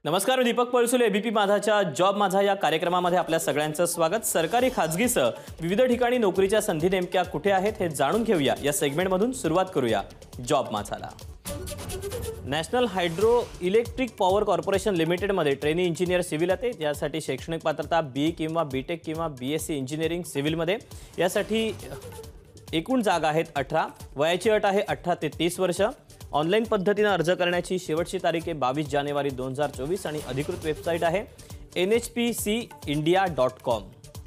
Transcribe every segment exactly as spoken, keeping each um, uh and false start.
नमस्कार, मी दीपक पळसुले. एबीपी माझाच्या जॉब माझा या कार्यक्रमामध्ये आपल्या सगळ्यांचं स्वागत. सरकारी खाजगीसह विविध ठिकाणी नोकरीच्या संधी नेमक्या कुठे आहेत हे जाणून घेऊया. या सेगमेंटमधून सुरुवात करूया जॉब माझाला. National hydro electric power corporation लिमिटेडमध्ये ट्रेनी इंजिनियर सिव्हिल येते. यासाठी शैक्षणिक पात्रता बी किंवा बीटेक किंवा बीएससी इंजिनिअरिंग सिव्हिलमध्ये. यासाठी एकूण जागा आहेत अठरा. वयाची अट आहे अठरा ते तीस वर्ष. ऑनलाईन पद्धतीने अर्ज करण्याची शेवटची तारीख आहे बावीस जानेवारी दोन हजार चोवीस आणि अधिकृत वेबसाईट आहे N H P C India dot com.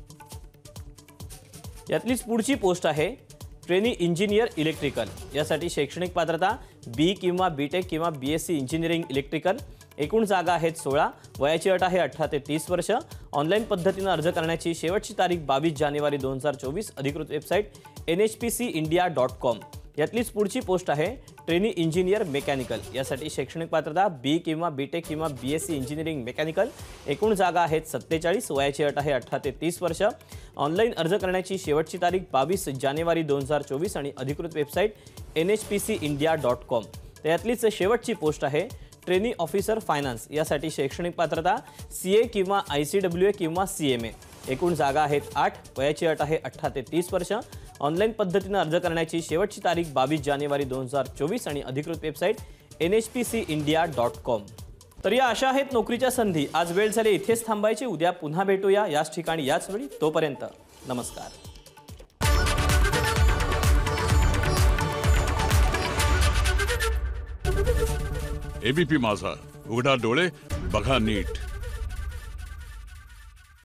यातलीच पुढची पोस्ट आहे ट्रेनी इंजिनियर इलेक्ट्रिकल. यासाठी शैक्षणिक पात्रता बी किंवा बीटेक किंवा बीएससी इंजिनिअरिंग इलेक्ट्रिकल. एकूण जागा आहेत सोळा. वयाची अट आहे अठरा ते तीस वर्ष. ऑनलाईन पद्धतीने अर्ज करण्याची शेवटची तारीख बावीस जानेवारी दोन हजार चोवीस. अधिकृत website N H P C India dot com. यातलीच पुढची पोस्ट आहे ट्रेनी इंजिनियर मेकॅनिकल. यासाठी शैक्षणिक पात्रता बी किंवा बीटेक किंवा बीएससी इंजिनिअरिंग मेकॅनिकल. एकूण जागा आहेत सत्तेचाळीस. वयाची अट आहे अठरा ते तीस वर्ष. ऑनलाईन अर्ज करण्याची शेवटची तारीख बावीस जानेवारी दोन हजार चोवीस आणि अधिकृत website N H P C India dot com. यातलीच शेवटची पोस्ट आहे ट्रेनी ऑफिसर फायनान्स. यासाठी शैक्षणिक पात्रता सी ए किंवा आय सी डब्ल्यू ए किंवा सी एम ए. एकूण जागा आहेत आठ. वयाची अट आहे अठरा ते तीस वर्ष. ऑनलाईन पद्धतीने अर्ज करण्याची शेवटची तारीख बावीस जानेवारी दोन हजार चोवीस आणि अधिकृत website N H P C India dot com. तर या अशा आहेत नोकरीच्या संधी. आज वेळ झाली इथेच थांबायची. उद्या पुन्हा भेटूया याच ठिकाणी याच वेळी. तोपर्यंत नमस्कार. एबीपी माझा, उघडा डोळे बघा नीट.